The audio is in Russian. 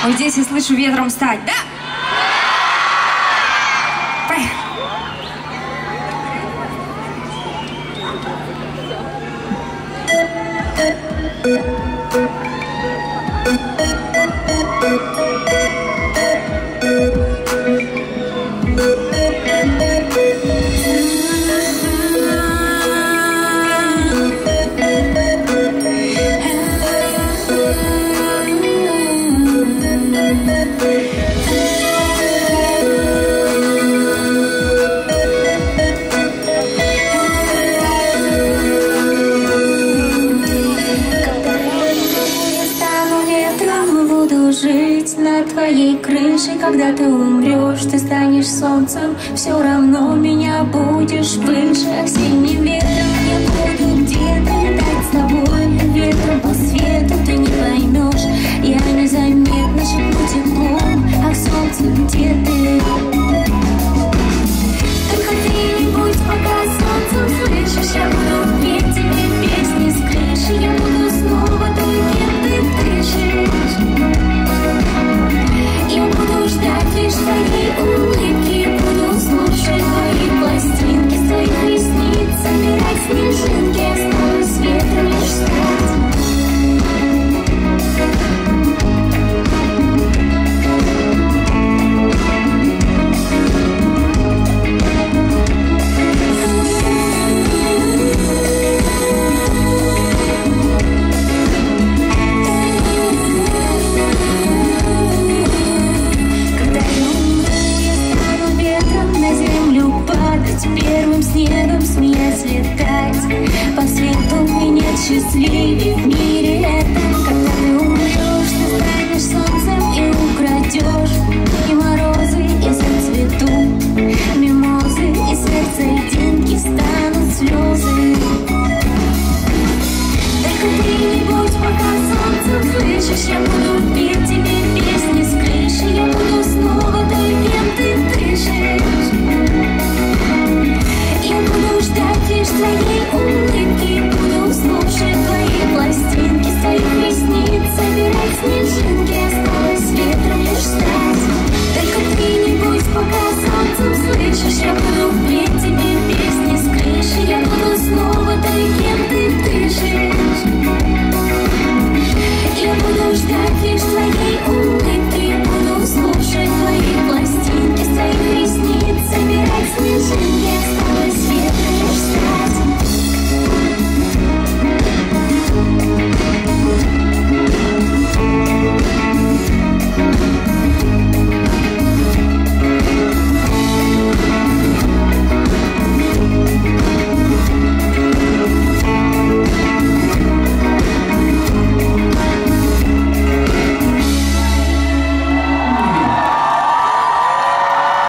Ой, здесь я слышу ветром стать, да? Поехали. Жить на твоей крыше, когда ты умрешь, ты станешь солнцем, все равно меня будешь выше. Осенним ветром я буду где-то летать с тобой, ветром по свету ты не поймешь. Я незаметно шепну теплом, а солнце где ты? Только ты не будь пока солнцем, слышишь, я буду петь тебе песни с крыши, я буду снова той, кем ты дышишь. Я буду ждать лишь твоей улыбки, буду слушать твои пластинки, с твоих ресниц собирать снежинки, останусь ветром лишь стать. Первым снегом смеясь летать по свету и нет счастливее в мире этом. Когда ты умрешь, ты станешь солнцем и украдешь и морозы, и зацветут мимозы, и сердцеединки станут слезы. Только ты не будь пока солнцем, слышишь, я буду петь тебе песни с крыши, я буду снова той, кем ты дышишь. Я буду ждать лишь твоей